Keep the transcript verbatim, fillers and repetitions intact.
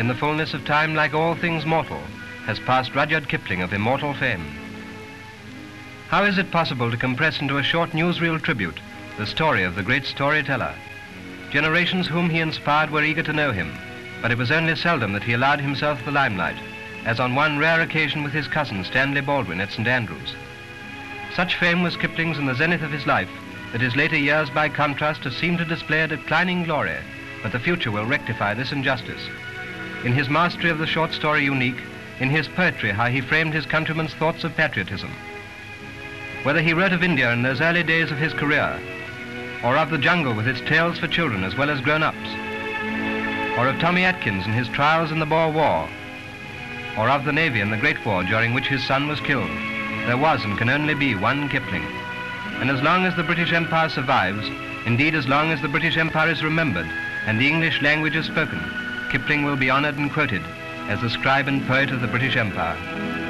in the fullness of time, like all things mortal, has passed Rudyard Kipling of immortal fame. How is it possible to compress into a short newsreel tribute the story of the great storyteller? Generations whom he inspired were eager to know him, but it was only seldom that he allowed himself the limelight, as on one rare occasion with his cousin Stanley Baldwin at Saint Andrews. Such fame was Kipling's in the zenith of his life that his later years, by contrast, have seemed to display a declining glory, but the future will rectify this injustice. In his mastery of the short story unique, in his poetry how he framed his countrymen's thoughts of patriotism. Whether he wrote of India in those early days of his career, or of the jungle with its tales for children as well as grown-ups, or of Tommy Atkins and his trials in the Boer War, or of the Navy in the Great War during which his son was killed, there was and can only be one Kipling. And as long as the British Empire survives, indeed as long as the British Empire is remembered and the English language is spoken, Kipling will be honored and quoted as the scribe and poet of the British Empire.